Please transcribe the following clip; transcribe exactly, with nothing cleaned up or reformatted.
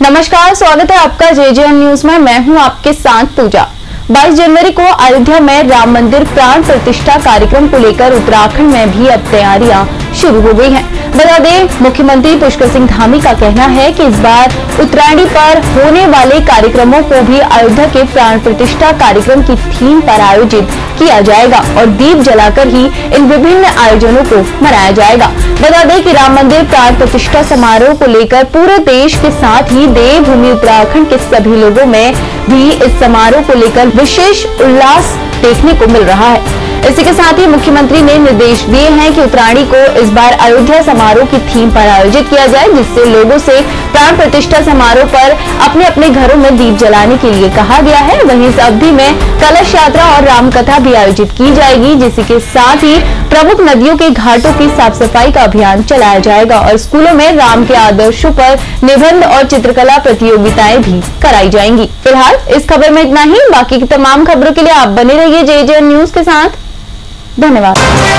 नमस्कार, स्वागत है आपका जेजेएम न्यूज में। मैं हूं आपके साथ पूजा। बाईस जनवरी को अयोध्या में राम मंदिर प्राण प्रतिष्ठा कार्यक्रम को लेकर उत्तराखंड में भी अब तैयारियां शुरू हो गई हैं। बता दें, मुख्यमंत्री पुष्कर सिंह धामी का कहना है कि इस बार उत्तरायणी पर होने वाले कार्यक्रमों को भी अयोध्या के प्राण प्रतिष्ठा कार्यक्रम की थीम पर आयोजित किया जाएगा और दीप जलाकर ही इन विभिन्न आयोजनों को मनाया जाएगा। बता दें कि राम मंदिर प्राण प्रतिष्ठा समारोह को लेकर पूरे देश के साथ ही देवभूमि उत्तराखंड के सभी लोगों में भी इस समारोह को लेकर विशेष उल्लास देखने को मिल रहा है। इसी के साथ ही मुख्यमंत्री ने निर्देश दिए हैं कि उत्तरायणी को इस बार अयोध्या समारोह की थीम पर आयोजित किया जाए, जिससे लोगों से प्राण प्रतिष्ठा समारोह पर अपने अपने घरों में दीप जलाने के लिए कहा गया है। वहीं इस अवधि में कलश यात्रा और रामकथा भी आयोजित की जाएगी, जिसी के साथ ही प्रमुख नदियों के घाटों की साफ सफाई का अभियान चलाया जाएगा और स्कूलों में राम के आदर्शों पर निबंध और चित्रकला प्रतियोगिताएं भी कराई जाएंगी। फिलहाल इस खबर में इतना ही। बाकी की तमाम खबरों के लिए आप बने रहिए जेजेएम न्यूज के साथ। धन्यवाद।